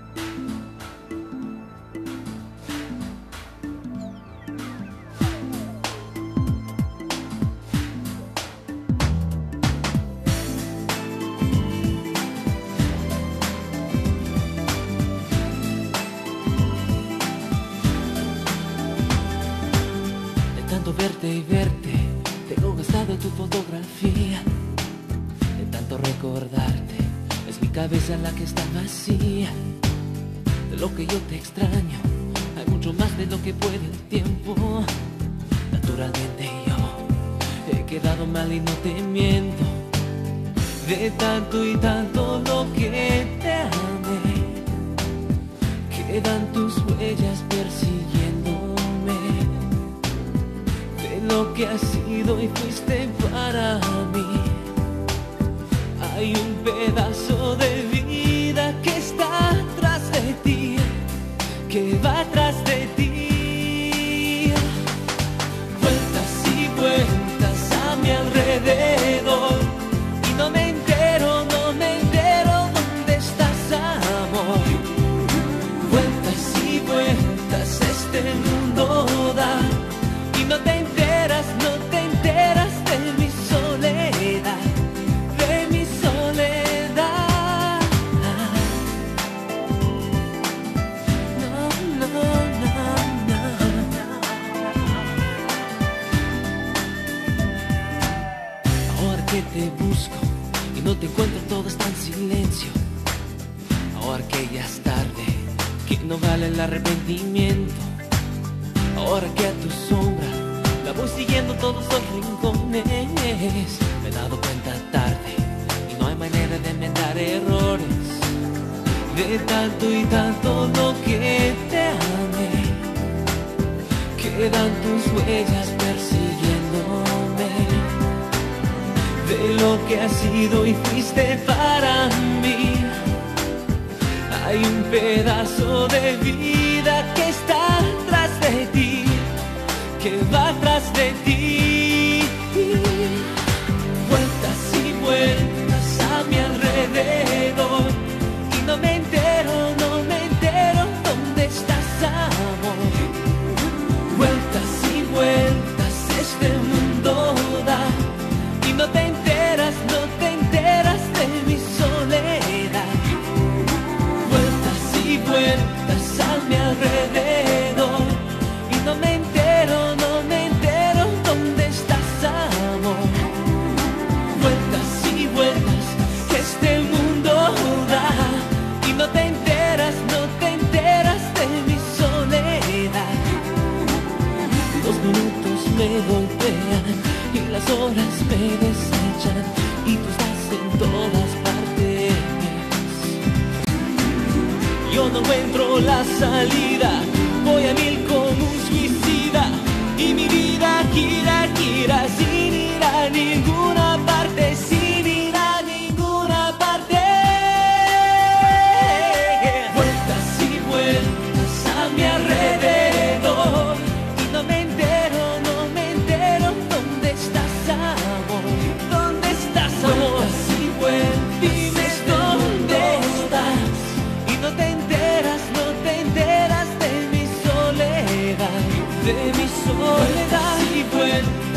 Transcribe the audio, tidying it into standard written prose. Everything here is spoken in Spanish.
Verte y verte, tengo gastado tu fotografía. De tanto recordarte, es mi cabeza la que está vacía. De lo que yo te extraño, hay mucho más de lo que puede el tiempo. Naturalmente yo he quedado mal y no te miento. De tanto y tanto lo que te amé, quedan tus huellas persiguiéndome. Lo que has sido y fuiste para mí, hay un pedazo de vida que está atrás de ti, que va atrás de ti. Vueltas y vueltas a mi alrededor y no me entero dónde estás, amor. Vueltas y vueltas este mundo da y no te enteras de mi soledad, de mi soledad. No, no, no, no. Ahora que te busco y no te encuentro, todo está en silencio. Ahora que ya es tarde, que no vale el arrepentimiento. Ahora que a tu sombra la voy siguiendo todos los rincones, me he dado cuenta tarde y no hay manera de enmendar errores. De tanto y tanto lo que te amé, quedan tus huellas persiguiéndome. De lo que has sido y fuiste para mí, hay un pedazo de vida que está atrás de ti, que va atrás de ti. Vueltas y vueltas a mi alrededor y no me entero dónde estás, amor. Vueltas y vueltas este mundo da y no te enteras de mi soledad. Vueltas y vueltas a mi alrededor y no me entero dónde estás, amor. Vueltas y vueltas que este mundo da y no te enteras de mi soledad. Los minutos me golpean y las horas me desechan y tú estás en todas partes. Yo no encuentro la salida, voy a mil como un suicida y mi vida gira, gira sin ir a ninguna parte, sin ir a ninguna parte. Vueltas y vueltas a mi alrededor y no me entero dónde estás, amor. ¿Dónde estás, amor? Vueltas y vueltas, dime dónde estás y no te enteras de mi soledad, de mi soledad. Y vueltas